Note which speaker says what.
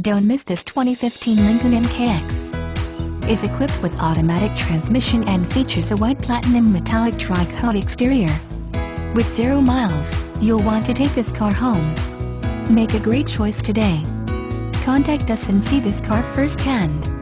Speaker 1: Don't miss this 2015 Lincoln MKX. Is equipped with automatic transmission and features a white platinum metallic tri-coat exterior. With 0 miles, you'll want to take this car home. Make a great choice today. Contact us and see this car firsthand.